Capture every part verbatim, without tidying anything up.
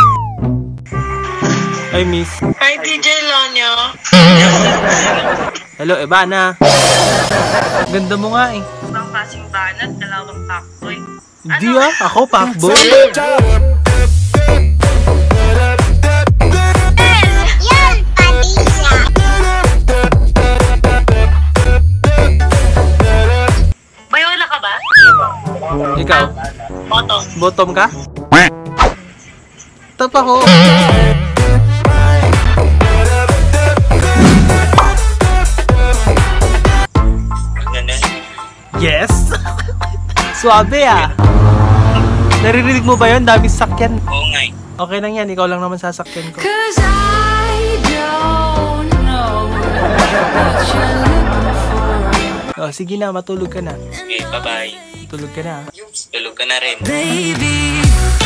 Hi, miss. Hi, D J Lonyo. Hello, Ebana. Ganda mo nga eh. Ibang klaseng banat, dalawang pakboy. Hindi ah, ako pakboy. Bayola ka ba? Ikaw? Bottom. Bottom ka? Top ako. Yes! Suabe ah! Naririnig mo ba yun? Dami sakyan. Oo nga eh. Okay lang yan, ikaw lang naman sasakyan ko. Cause I don't know what you're looking for. Oh, sige na, matulog ka na. Okay, bye-bye. Tulog ka na. Tulog ka na rin. Baby.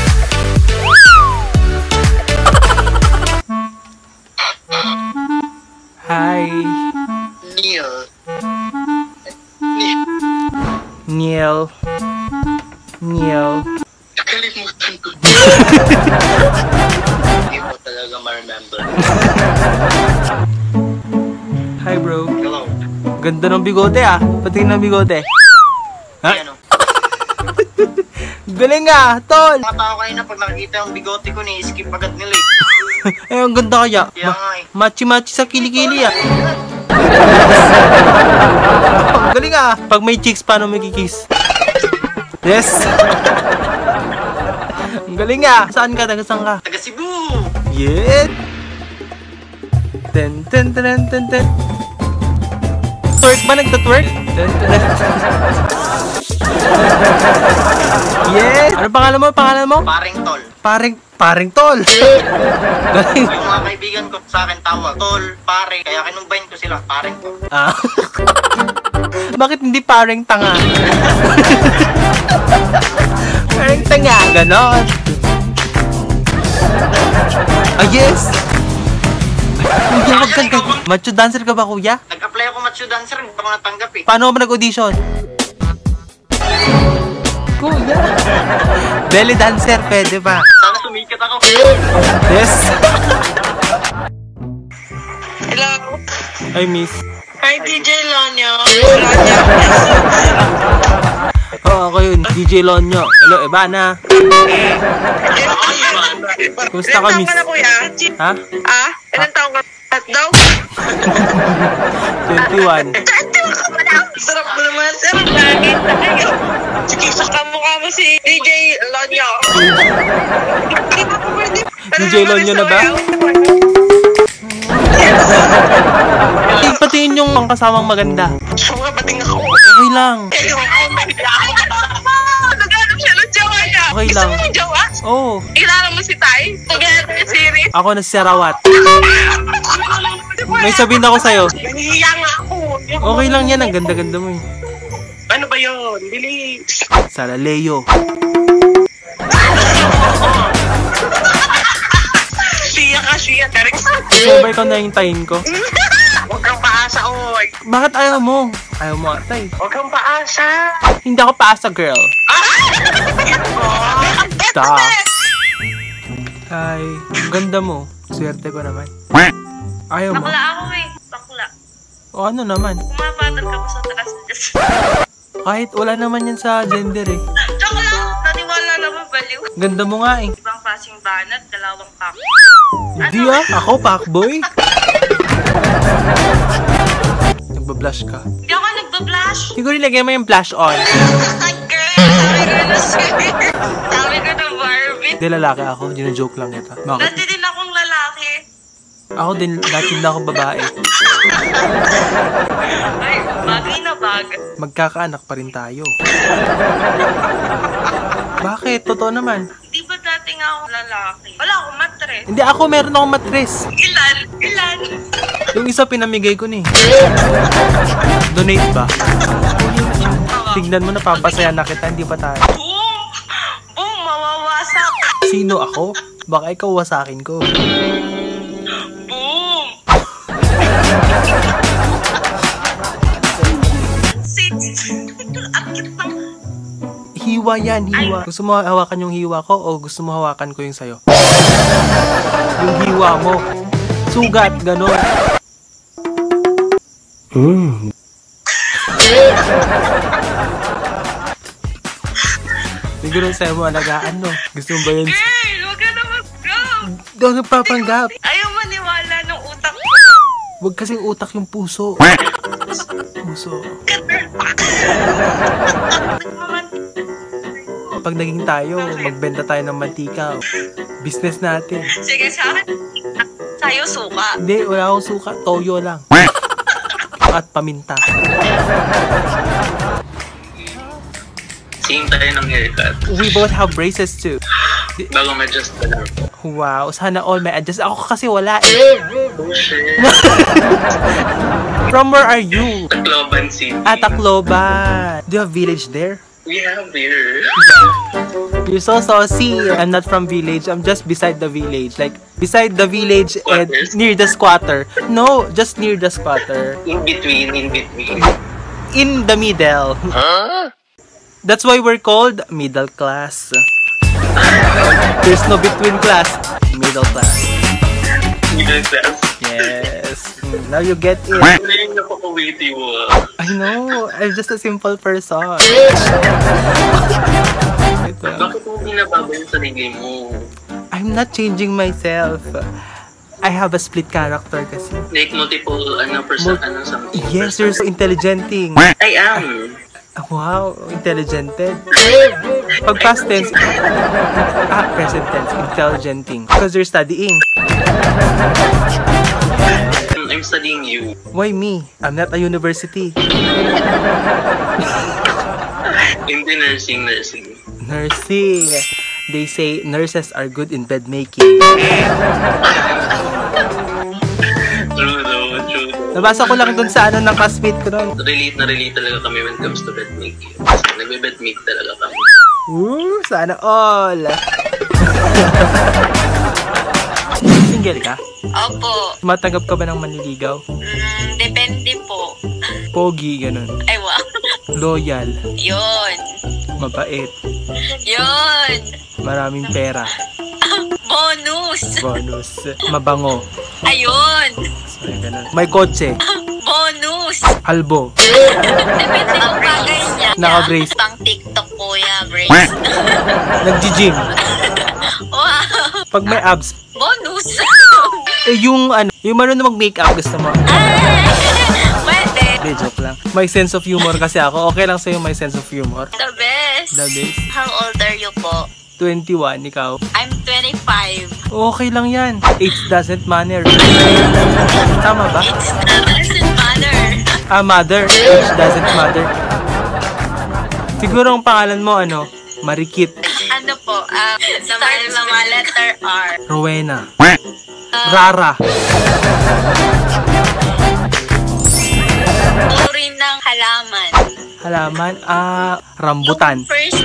Hi! Neil. Neil. Neil. Nakalimutan ko. Hindi mo talaga ma-remember. Hi bro. Hello. Ganda ng bigote ah. Patingin ng bigote. Ha? Ay, ano? Galing ah, tol! Mga tao kayo na pag nakikita yung bigote ko, ni-skip agad nila eh. Eh, ang ganda kaya. Kaya nga eh. Machi-machi sa kilikili ah. Galing ah. Pag may chicks, paano may kikis? Yes! Ang galing ah. Saan ka? Taga saan ka? Taga Cebu! Yeah! Ten, ten, ten, ten, ten. Twerk ba? Nagtatwerk? Ten, ten, ten. Yes! Ano pangalan mo? Pangalan mo? Paring tol. Paring, paring tol. Galing. Yung mga kaibigan ko sa akin tawag, tol, pare. Kaya kinumbahin ko sila, paring tol. Ah. Bakit hindi paring tanga? Paring tanga, ganon. Ah, yes! Kuya, wag kang kag... Macho dancer ka ba, kuya? Nag-apply ako macho dancer, hindi ako natanggap eh. Paano mo nag-audition? Kuya. Belly dancer, pwede ba? Sana sumikat ako. Yes. Hello. Hi, miss. Hi, D J Lonyo. Oo, oh, ako yun. D J Lonyo. Hello, Ebana. Kumusta ka, miss? Ilan taong ka na, kuya? Ha? Ah? Ilan taong ka na daw? twenty-one. twenty-one ka pa lang? Sarap mo naman, sir. Bakit na kayo? Sige, kamukha mo si D J Lonyo. D J Lonyo na ba? Hey, patiin yung mga kasamang maganda. So nga, bating ako. Okay lang. Naghanap siya ng jowa niya. Okay Gusto lang. mo yung jowa? Oo. Oh, Kilala mo si Tay? Naghanap niya series. ako na si Sarawat. May sabihin ako sa'yo. Nahihiya nga ako. Okay lang yan. Ang ganda-ganda mo eh. Ano ba yun? Bilis. Salaleo. Siya ka, siya. Derek. So ba ikaw nahintayin ko? Huwag kang paasa, oy. Bakit ayaw mo? Ayaw mo ata eh. Huwag kang paasa. Hindi ako paasa, girl. Stop. Hi. Ang ganda mo. Swerte ko naman. Ayaw mo. Bakla ako eh. Bakla. O ano naman? Pumapatal ka pa sa takas na Diyos. Kahit wala naman yan sa gender eh. Joke lang! Naniwala naman baliw. Ganda mo nga eh. Ibang klaseng banat, dalawang pak. Hindi ah. Ako, pakboy. Nagbablush ka. Hindi ako nagbablush. Siguro nilagay mo yung blush on. Ay, girl! Sabi ko na sweet. Sabi ko na Barbie. Hindi, lalaki ako. Gino-joke lang kita. Bakit? Dati din akong lalaki. Ako din, dati din ako babae. Ay, bagay na bagay. Magkakaanak pa rin tayo. Bakit? Totoo naman. Di ba dati nga akong lalaki? Wala akong matres. Hindi, ako meron akong matres. Ilan? Ilan? Yung isa pinamigay ko ni. Donate ba? Tignan mo, napapasaya na kita, hindi ba tayo? Boom! Boom! Mawawasak! Sino ako? Baka ikaw wasakin ko. Boom! Six! Ang cute ng... He Hiwa yan, hiwa. Gusto mo hawakan yung hiwa ko o gusto mo hawakan ko yung sayo? Yung hiwa mo. Sugat, gano'n. Mm. Siguro sa'yo mo alagaan, no? Gusto mo ba yun? Girl, huwag ka na mag-go. Daw nagpapanggap. Ayaw maniwala ng utak ko. Huwag kasing utak yung puso. Puso. Pag naging tayo, magbenta tayo ng mantika. Business natin. Sige, sa akin. Sa'yo, suka. Hindi, wala akong suka. Toyo lang. At paminta. Same tayo ng haircut. We both have braces too. Bago ma-adjust ka lang po. Wow, sana all may adjust. Ako kasi wala eh. Oh, shit. From where are you? Tacloban City. Ah, Tacloban. Do you have village there? We have here. You're so saucy. I'm not from village. I'm just beside the village. Like, beside the village and Squatters? near the squatter. No, just near the squatter. In between, in between. In the middle. Huh? That's why we're called middle class. There's no between class. Middle class. Middle class. Yes. Now you get it. Ano yung napaka-witty mo ah? I know. I'm just a simple person. Ito. Bakit mo binababa yung sarili mo? I'm not changing myself. I have a split character kasi. Like multiple, ano, person, Mul- ano, something. Yes, you're so intelligenting. I am. Wow, intelligented. Pag past tense, ah, present tense, intelligenting. Because you're studying. I'm studying you. Why me? I'm not a university. Hindi nursing, nursing. Nursing. They say nurses are good in bed making. True though, true though. Nabasa ko lang dun sa ano ng classmate ko nun. Relate na relate talaga kami when it comes to bed making. Kasi nagbe-bed make talaga kami. Ooh, sana all. Single ka? Opo. Matanggap ka ba ng manliligaw? Mm, depende po. Pogi, ganun. Ay, wow. Loyal. Yun. Mabait. Yun. Maraming pera. Bonus. Bonus. Mabango. Ayun. So, ganun. May kotse. Bonus. Albo. Depende ang bagay niya. Naka-brace. Pang TikTok, kuya, brace. Nag-gym. Wow. Pag may abs. Bonus. Eh, yung ano, yung marunong mag-makeup gusto mo. Pwede. Hindi, joke lang. May sense of humor kasi ako. Okay lang sa'yo may sense of humor. The best. The best. How old are you po? twenty-one, ikaw. I'm twenty-five. Okay lang yan. Age doesn't matter. Tama ba? It doesn't matter. Ah, mother. Age doesn't matter. Siguro ang pangalan mo, ano? Marikit. Ano po? Uh, start sa mga letter R. Rowena. Uh, Rara. Uri ng halaman. Halaman. Ah, rambutan. First.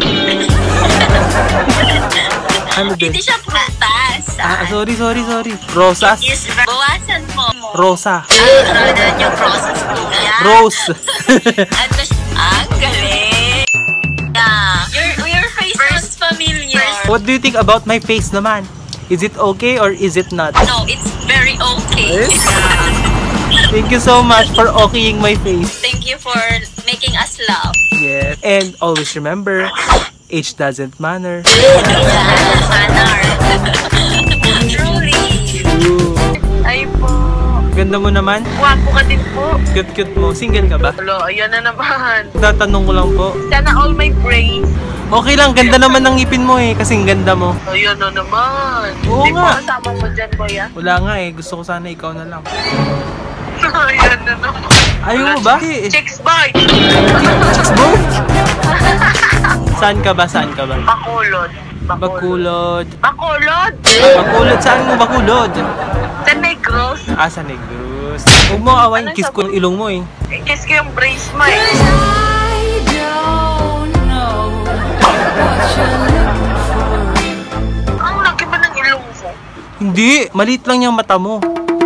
Ano din? Hindi siya prutas. Ah, sorry, sorry, sorry. Rosas. Is bawasan mo. Rosa. Ano na yung process po yan? Rose. Ano siya? Ang galing. Yeah. Your, your face first familiar. What do you think about my face naman? Is it okay or is it not? No, it's very okay. Yes? Thank you so much for okaying my face. Thank you for making us laugh. Yes. And always remember, age doesn't matter. Yeah, Anar. Truly. Ooh. Ay po. Ganda mo naman. Wapo ka din po. Cute-cute mo. Single ka ba? Hello, ayan na naman. Tatanong ko lang po. Sana all my brains. Okay lang, ganda naman ng ngipin mo eh. Kasing ganda mo. Ayun na naman. Oo Hindi nga. po kasama mo dyan, kuya. Wala nga eh. Gusto ko sana ikaw na lang. Ayan na naman. Ayaw mo ba? Eh, Chicks bye! boy! Saan ka ba? Saan ka ba? Bakulod. Bakulod. Bakulod? Bakulod? Saan mo bakulod? Sa Negros. Ah, sa Negros. Huwag mo awayin. Kiss ko yung ilong mo eh. Kiss ko yung brace mo eh. I don't know what you're looking for. Ang laki ba ng ilong mo? Hindi. Maliit lang yung mata mo.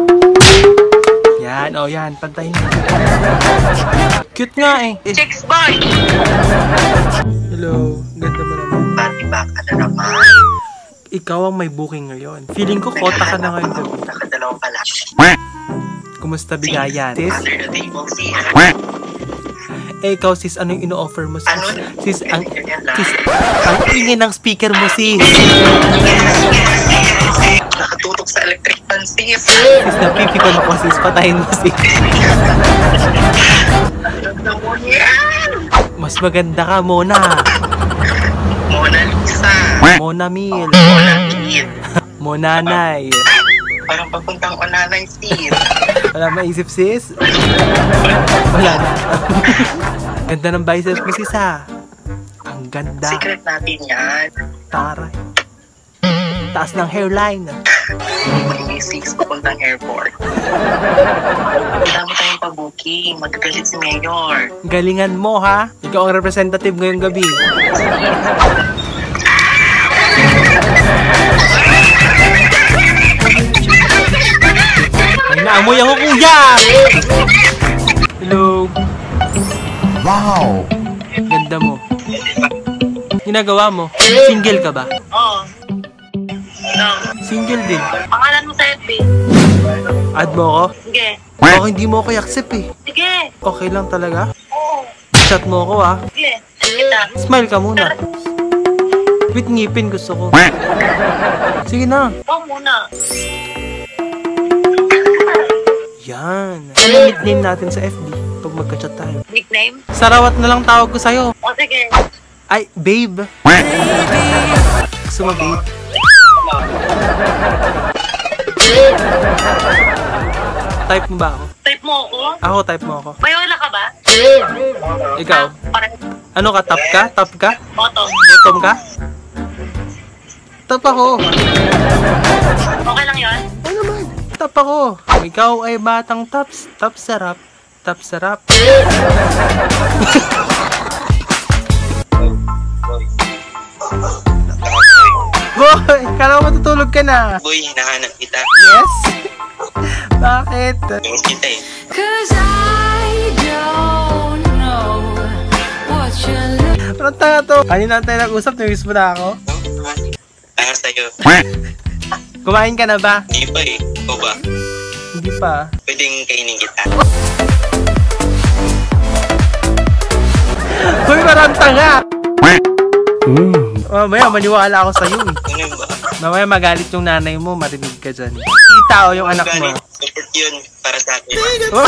Yan. O, oh, yan. Pantay na. Cute nga eh. Eh, Chicks bye! hello. Hello, ganda mo naman. Pati ba ka na naman? Ikaw ang may booking ngayon. Feeling ko kota ka na ngayon gabi. Nakadalawa pala. Kumusta bigayan? Sis? Under the table, sis. Eh, ikaw sis, ano yung ino-offer mo sis? Ano? Sis, ang, Ganyan lang. sis, ang ingay ng speaker mo sis. Nakatutok sa electric fan, sis. Sis, napipikon ako sis, patayin mo sis. Alam mo yan. Mas maganda ka, Mona. Mona Lisa. Mona Mil. Mona Kid. Monanay. Parang papuntang onanay, sis. Wala maisip sis? Wala na. Ganda ng bicep mo sis ha. Ang ganda. Secret natin yan. Taray. Taas ng hairline. May sis, papuntang airport. Dami tayong pa-booking. Magagalit si Mayor. Galingan mo ha. Ikaw ang representative ngayong gabi. Ay, naamoy ako kuya! Hello. Wow! Ganda mo. Ginagawa mo? Single ka ba? Oo. No. Single din. Pangalan mo sa F B. Add mo ako? Sige. Baka hindi mo ako i-accept eh. Sige. Okay lang talaga? Oo. Chat mo ako ah. Sige. Kita. Smile ka muna. With ngipin gusto ko. Sige na. Ikaw muna. Yan. Ano nickname natin sa F B pag magka-chat tayo? Nickname? Sarawat na lang tawag ko sa'yo. O sige. Ay, babe. Gusto mo, babe? Type mo ba ako? Type mo ako? Ako, type mo ako. May wala ka ba? Ikaw? Parang Ano ka? Top ka? Top ka? bottom. Bottom ka? Top ako. Okay lang yun? Ano naman? Top ako. Ikaw ay batang tops. Top sarap. Top sarap. Boy, kala ko matutulog ka na. Boy, hinahanap kita. Yes? Bakit? Miss kita eh. Cause I don't know what you're looking Ano tayo to? Kanina tayo nag-usap, namiss mo na ako. No? Para sa'yo. Kumain ka na ba? Hindi pa eh. Ikaw ba? Hindi pa. Pwedeng kainin kita. Hoy, parang tanga! Mamaya, maniwala ako sa'yo eh. Ano ba? Mamaya magalit yung nanay mo, marinig ka dyan. Itao yung anak mo. Support yun para sa akin. Oh!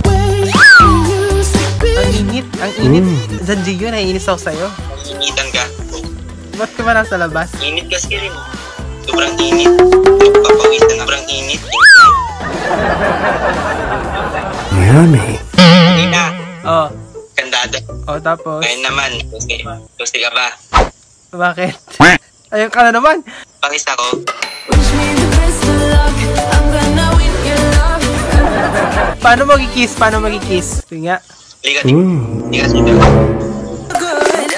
Ang init, ang init. Sanji yun, naiinis ako sa'yo. Initan ka. Ba't ka ba nasa labas? Init kasi rin. Sobrang init. Magpapawisan na. Sobrang init. Yummy. Hindi na. Oh, Kandado. oh tapos, Ngayon naman. Gusti. Gusti ka ba? bakit? Ayun ka na naman. Pakis ako. Wish me the best of luck. I'm gonna win your love. Paano magkikiss? Paano magkikiss? Sige nga. Liga dito. Liga dito. Good.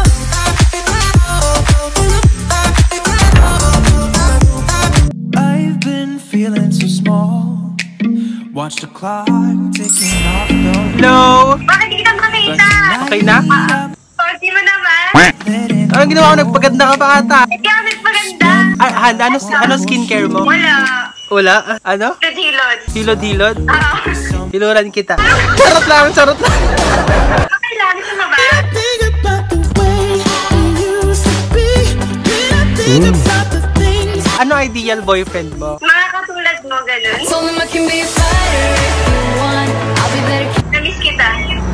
I've been feeling so small. Watch the clock ticking off the Hello? Bakit hindi ka makita? Okay na? Sorry mo naman. letting Anong ginawa ko? Nagpaganda ka pa ata. Hindi ako nagpaganda. Ah, Han, ano, ano skincare mo? Wala. Wala? Ah, Ano? Tudilod. Hilod-hilod? Ah. Hiluran kita. Charot lang, charot lang. Okay lang. Gusto mo ba? think about the way you used to be. When I think about the things Ano ideal boyfriend mo? Mga katulad mo, ganun. Told him I can be a fighter if you want. I'll be there to Namiss kita.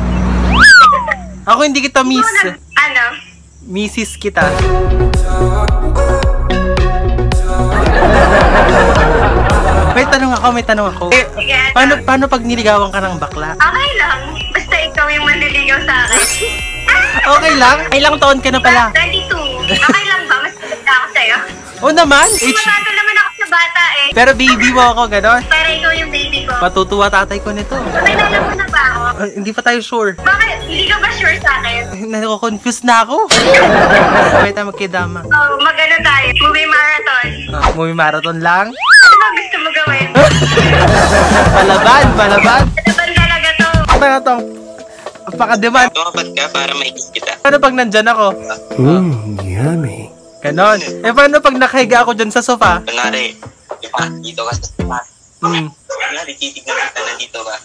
Ako hindi kita miss. Ano? Ano? Missis kita. May tanong ako, may tanong ako. Eh, Sige, ano? paano, paano pag niligawan ka ng bakla? Okay lang. Basta ikaw yung manliligaw sa akin. Okay lang? Ilang taon ka na pala? thirty-two. Okay lang ba? Mas maganda ako sa'yo. Oo naman. Age. Mabato naman ako sa bata eh. Pero baby mo ako, ganon. Para ikaw yung baby ko. Matutuwa tatay ko nito. Pakilala mo na ba ako? Ah, hindi pa tayo sure. Bakit? Hindi ka ba sure sa akin? Nako-confuse na ako. Pwede tayo magkidama. Oh, mag-ano tayo? Movie marathon. Ah, movie marathon lang. Ano ba gusto mo gawin? Palaban, palaban. Laban talaga to. Ano na tong napaka-demand. Tumapat ka para maikis kita. Paano pag nandyan ako? Mmm, yummy. Ganon. Eh, paano pag nakahiga ako dyan sa sofa? Kunwari, di ba, dito ka sa spot. Hmm. Kunwari, titignan kita na dito ka.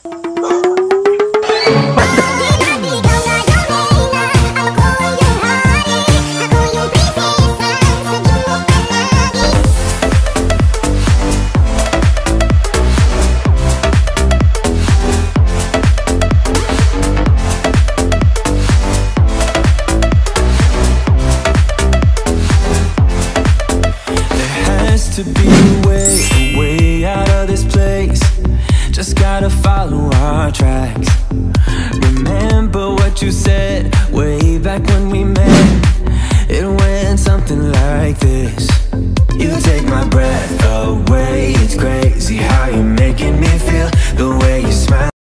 To be a way, a way out of this place. Just gotta follow our tracks. Remember what you said way back when we met. It went something like this. You take my breath away. It's crazy how you're making me feel the way you smile.